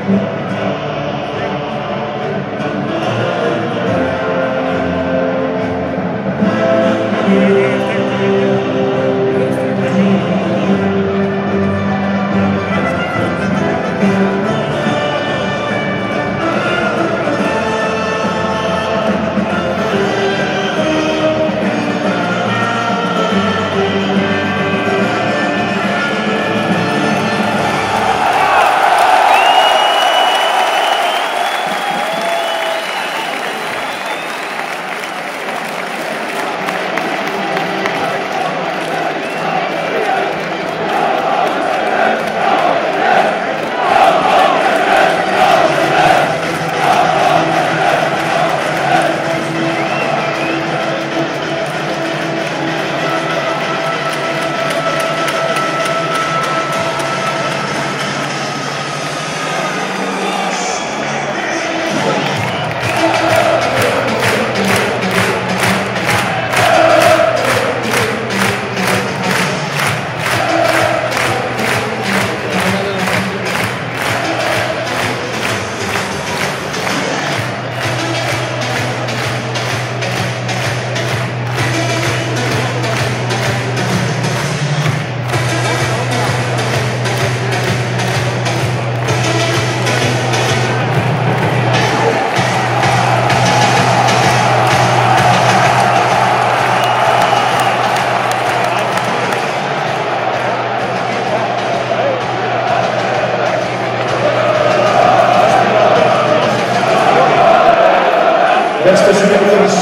Beste supporters,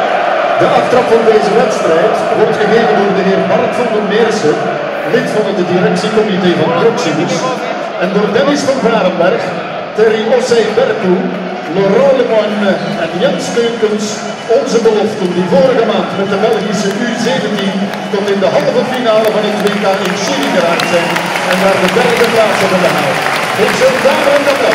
de aftrap van deze wedstrijd wordt gegeven door de heer Mark van den Meersen, lid van het directiecomité van Proximus, en door Dennis van Varenberg, Terry Ossey-Berkoe, Laurent Lemoine en Jens Steunkens, onze beloften die vorige maand met de Belgische U17 tot in de halve finale van het WK in Chili geraakt zijn en daar de derde plaats hebben behaald. Ik zou daarom dat